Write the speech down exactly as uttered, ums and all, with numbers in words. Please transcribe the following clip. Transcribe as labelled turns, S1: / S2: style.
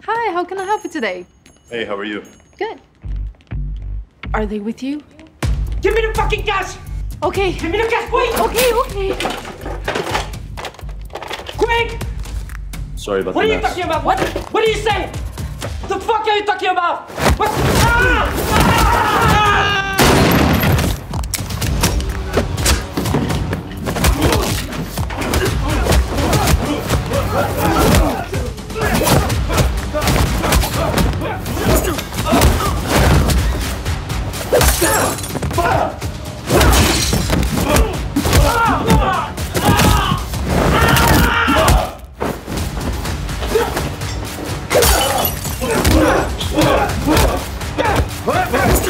S1: Hi, how can I help you today?
S2: Hey, how are you?
S1: Good. Are they with you?
S3: Give me the fucking gas!
S1: Okay.
S3: Give me the gas, quick!
S1: Okay, okay.
S3: Quick!
S2: Sorry about
S3: What
S2: the
S3: are you
S2: mess.
S3: talking about? What? What are you saying? The fuck are you talking about? What? Ah! Ah! What?